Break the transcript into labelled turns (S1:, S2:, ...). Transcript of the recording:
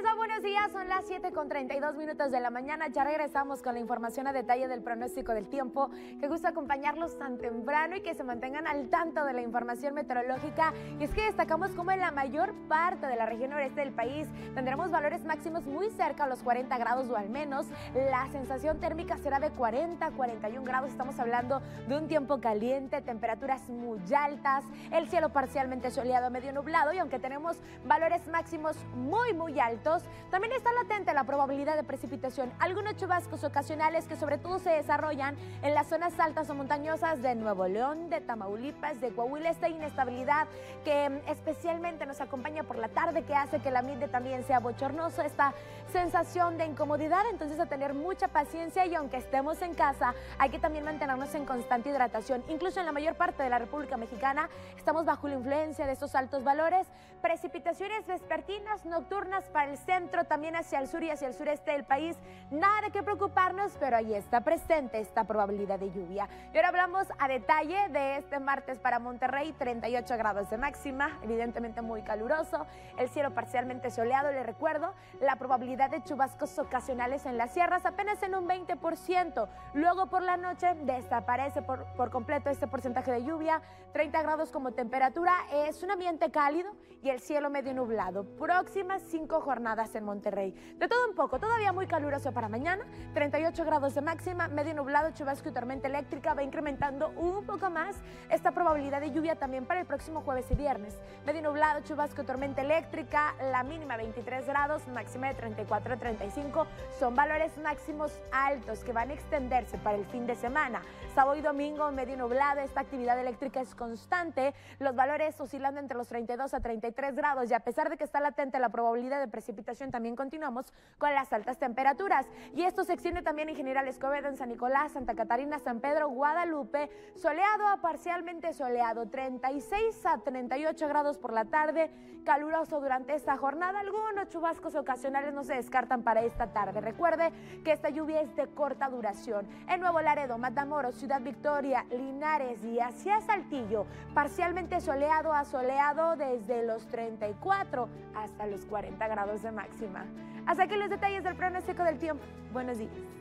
S1: les va? Buenos días, son las 7:32 de la mañana. Ya regresamos con la información a detalle del pronóstico del tiempo. Qué gusto acompañarlos tan temprano y que se mantengan al tanto de la información meteorológica. Y es que destacamos como en la mayor parte de la región noreste del país tendremos valores máximos muy cerca a los 40 grados o al menos la sensación térmica será de 40-41 grados. Estamos hablando de un tiempo caliente, temperaturas muy altas, el cielo parcialmente soleado, medio nublado, y aunque tenemos valores máximos muy altos, también está latente la probabilidad de precipitación. Algunos chubascos ocasionales que sobre todo se desarrollan en las zonas altas o montañosas de Nuevo León, de Tamaulipas, de Coahuila. Esta inestabilidad que especialmente nos acompaña por la tarde, que hace que el ambiente también sea bochornoso, esta sensación de incomodidad. Entonces, a tener mucha paciencia, y aunque estemos en casa, hay que también mantenernos en constante hidratación. Incluso en la mayor parte de la República Mexicana estamos bajo la influencia de estos altos valores. Precipitaciones vespertinas, nocturnas para el centro, también hacia el sur y hacia el sureste del país. Nada de qué preocuparnos, pero ahí está presente esta probabilidad de lluvia. Y ahora hablamos a detalle de este martes para Monterrey. 38 grados de máxima, evidentemente muy caluroso, el cielo parcialmente soleado. Les recuerdo, la probabilidad de chubascos ocasionales en las sierras apenas en un 20%. Luego por la noche desaparece por completo este porcentaje de lluvia. 30 grados como temperatura, es un ambiente cálido y el cielo medio nublado. Próximas 5 jornadas en Monterrey. De todo un poco, todavía muy caluroso para mañana. 38 grados de máxima, medio nublado, chubasco y tormenta eléctrica. Va incrementando un poco más esta probabilidad de lluvia también para el próximo jueves y viernes. Medio nublado, chubasco y tormenta eléctrica. La mínima 23 grados, máxima de 34 a 35. Son valores máximos altos que van a extenderse para el fin de semana. Sábado y domingo, medio nublado. Esta actividad eléctrica es constante. Los valores oscilando entre los 32 a 33 grados. Y a pesar de que está latente la probabilidad de precipitación, también continuamos con las altas temperaturas. Y esto se extiende también en General Escobedo, en San Nicolás, Santa Catarina, San Pedro, Guadalupe. Soleado a parcialmente soleado. 36 a 38 grados por la tarde. Caluroso durante esta jornada. Algunos chubascos ocasionales no se descartan para esta tarde. Recuerde que esta lluvia es de corta duración. En Nuevo Laredo, Matamoros, Ciudad Victoria, Linares y hacia Saltillo, parcialmente soleado a soleado desde los 34 hasta los 40 grados de máxima. Hasta aquí los detalles del pronóstico del tiempo. Buenos días.